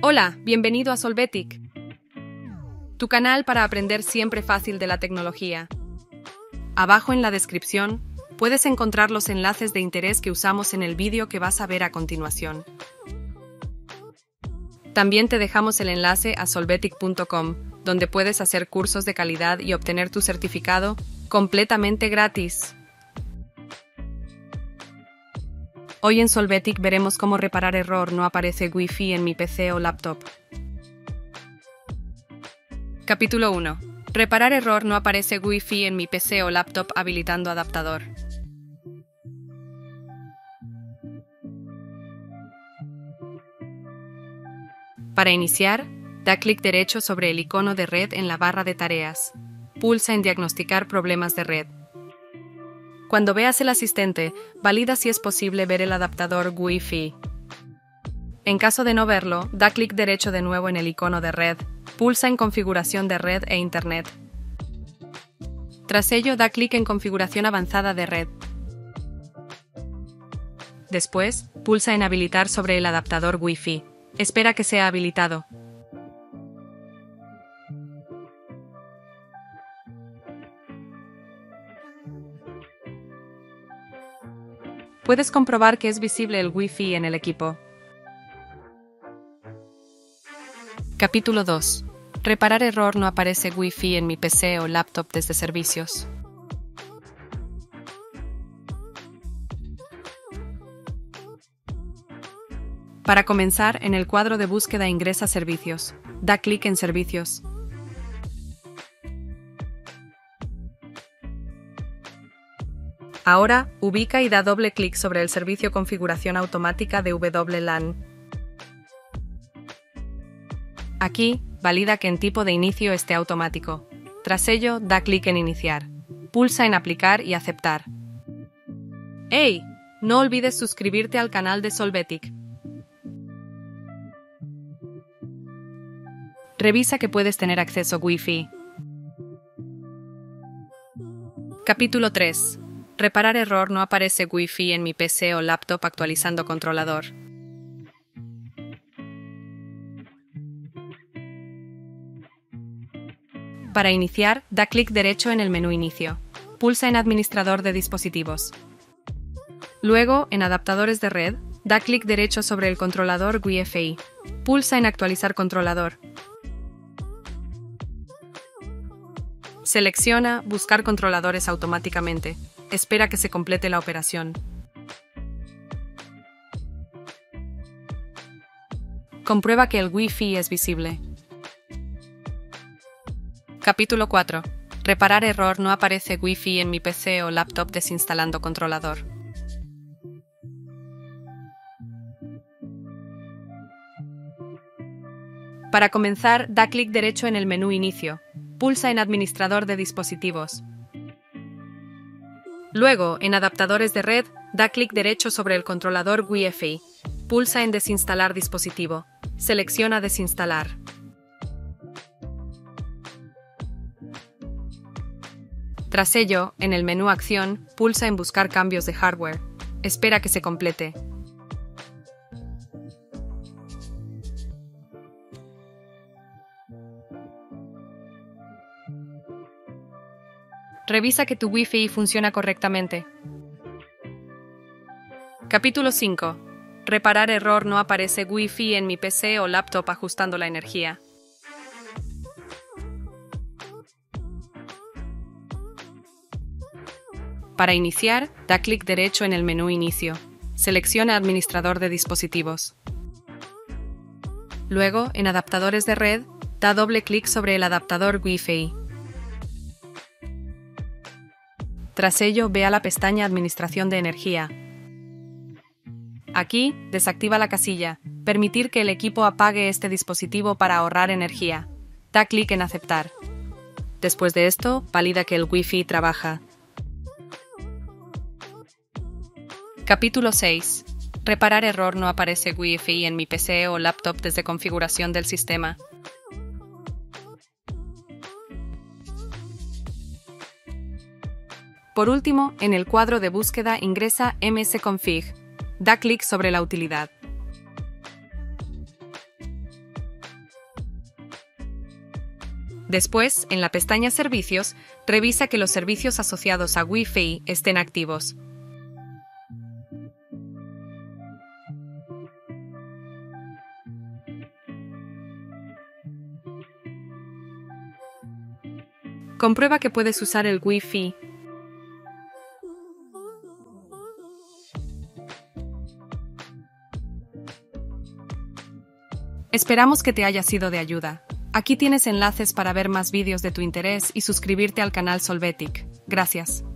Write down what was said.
Hola, bienvenido a Solvetic, tu canal para aprender siempre fácil de la tecnología. Abajo en la descripción puedes encontrar los enlaces de interés que usamos en el vídeo que vas a ver a continuación. También te dejamos el enlace a solvetic.com, donde puedes hacer cursos de calidad y obtener tu certificado completamente gratis. Hoy en Solvetic veremos cómo reparar error no aparece Wi-Fi en mi PC o laptop. Capítulo 1. Reparar error no aparece Wi-Fi en mi PC o laptop habilitando adaptador. Para iniciar, da clic derecho sobre el icono de red en la barra de tareas. Pulsa en Diagnosticar problemas de red. Cuando veas el asistente, valida si es posible ver el adaptador Wi-Fi. En caso de no verlo, da clic derecho de nuevo en el icono de red. Pulsa en Configuración de red e Internet. Tras ello, da clic en Configuración avanzada de red. Después, pulsa en Habilitar sobre el adaptador Wi-Fi. Espera que sea habilitado. Puedes comprobar que es visible el Wi-Fi en el equipo. Capítulo 2. Reparar error no aparece Wi-Fi en mi PC o laptop desde servicios. Para comenzar, en el cuadro de búsqueda ingresa Servicios. Da clic en Servicios. Ahora, ubica y da doble clic sobre el servicio Configuración automática de WLAN. Aquí, valida que en tipo de inicio esté automático. Tras ello, da clic en Iniciar. Pulsa en Aplicar y Aceptar. ¡Hey! No olvides suscribirte al canal de Solvetic. Revisa que puedes tener acceso Wi-Fi. Capítulo 3. Reparar error no aparece Wi-Fi en mi PC o laptop actualizando controlador. Para iniciar, da clic derecho en el menú Inicio. Pulsa en Administrador de dispositivos. Luego, en Adaptadores de red, da clic derecho sobre el controlador Wi-Fi. Pulsa en Actualizar controlador. Selecciona Buscar controladores automáticamente. Espera que se complete la operación. Comprueba que el Wi-Fi es visible. Capítulo 4. Reparar error no aparece Wi-Fi en mi PC o laptop desinstalando controlador. Para comenzar, da clic derecho en el menú Inicio. Pulsa en Administrador de dispositivos. Luego, en Adaptadores de red, da clic derecho sobre el controlador Wi-Fi. Pulsa en Desinstalar dispositivo. Selecciona Desinstalar. Tras ello, en el menú Acción, pulsa en Buscar cambios de hardware. Espera que se complete. Revisa que tu Wi-Fi funciona correctamente. Capítulo 5. Reparar error no aparece Wi-Fi en mi PC o laptop ajustando la energía. Para iniciar, da clic derecho en el menú Inicio. Selecciona Administrador de dispositivos. Luego, en Adaptadores de red, da doble clic sobre el adaptador Wi-Fi. Tras ello, ve a la pestaña Administración de energía. Aquí, desactiva la casilla Permitir que el equipo apague este dispositivo para ahorrar energía. Da clic en Aceptar. Después de esto, valida que el Wi-Fi trabaja. Capítulo 6. Reparar error no aparece Wi-Fi en mi PC o laptop desde configuración del sistema. Por último, en el cuadro de búsqueda ingresa msconfig. Da clic sobre la utilidad. Después, en la pestaña Servicios, revisa que los servicios asociados a Wi-Fi estén activos. Comprueba que puedes usar el Wi-Fi. Esperamos que te haya sido de ayuda. Aquí tienes enlaces para ver más vídeos de tu interés y suscribirte al canal Solvetic. Gracias.